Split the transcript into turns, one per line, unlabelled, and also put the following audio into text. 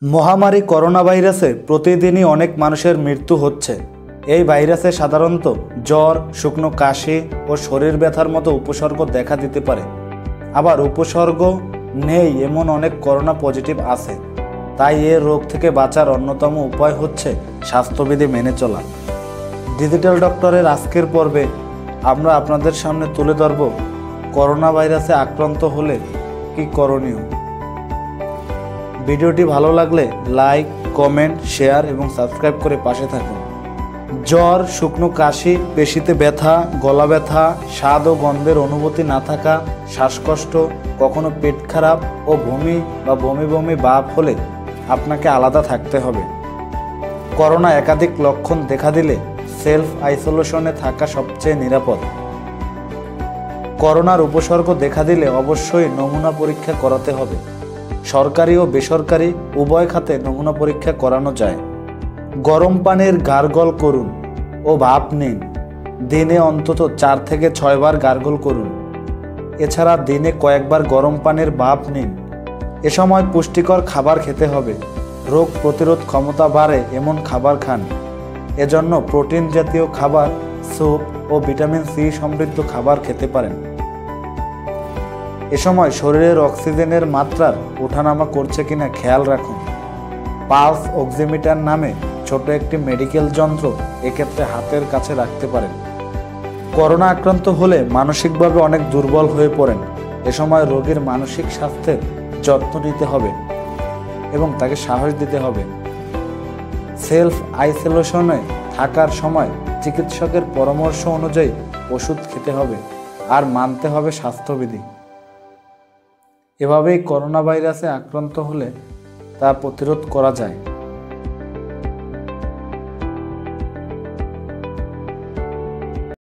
মহামারী করোনা ভাইরাসে প্রতিদিনই অনেক মানুষের মৃত্যু হচ্ছে। এই ভাইরাসে সাধারণত জ্বর, শুকনো কাশি ও শরীর ব্যথার মতো উপসর্গ দেখা দিতে পারে। আবার উপসর্গ নেই এমন অনেক করোনা পজিটিভ আছে। তাই এই রোগ থেকে বাঁচার অন্যতম উপায় হচ্ছে স্বাস্থ্যবিধি মেনে চলা। ডিজিটাল ডক্টরের আজকের পর্বে আমরা আপনাদের সামনে তুলে ধরব করোনা ভাইরাসে আক্রান্ত হলে কি করণীয়। ভিডিওটি ভালো লাগলে লাইক, কমেন্ট, শেয়ার এবং সাবস্ক্রাইব করে পাশে থাকুন। জ্বর, শুকনো কাশি, পেশিতে ব্যথা, গলা ব্যথা, স্বাদ ও গন্ধের অনুভূতি না থাকা, শ্বাসকষ্ট, কখনো পেট খারাপ ও বমি বা বমি বমি ভাব হলে আপনাকে আলাদা থাকতে হবে। করোনা একাধিক লক্ষণ দেখা দিলে সেলফ আইসোলেশনে থাকা সবচেয়ে নিরাপদ। করোনার উপসর্গ দেখা দিলে অবশ্যই নমুনা পরীক্ষা করাতে হবে। সরকারি ও বেসরকারি উভয় খাতে নমুনা পরীক্ষা করানো যায়। গরম পানির গার্গল করুন ও ভাপ নিন। দিনে অন্তত 4 থেকে 6 বার গার্গল করুন। এছাড়া দিনে কয়েকবার গরম পানির ভাপ নিন। এ সময় পুষ্টিকর খাবার খেতে হবে। রোগ প্রতিরোধ ক্ষমতা বাড়ে এমন খাবার খান। এজন্য প্রোটিন জাতীয় খাবার, স্যুপ ও ভিটামিন সি সমৃদ্ধ খাবার খেতে পারেন। এ সময় শরীরের অক্সিজেনের মাত্রার ওঠানামা করছে কিনা খেয়াল রাখুন। পালস অক্সিমিটার নামে ছোট একটি মেডিকেল যন্ত্র এক্ষেত্রে হাতের কাছে রাখতে পারেন। করোনা আক্রান্ত হলে মানসিকভাবে অনেক দুর্বল হয়ে পড়েন। এ সময় রোগীর মানসিক স্বাস্থ্যের যত্ন নিতে হবে এবং তাকে সাহস দিতে হবে। সেলফ আইসোলেশনে থাকার সময় চিকিৎসকের পরামর্শ অনুযায়ী ওষুধ খেতে হবে আর মানতে হবে স্বাস্থ্যবিধি। এভাবেই করোনা ভাইরাসে আক্রান্ত হলে তা প্রতিরোধ করা যায়।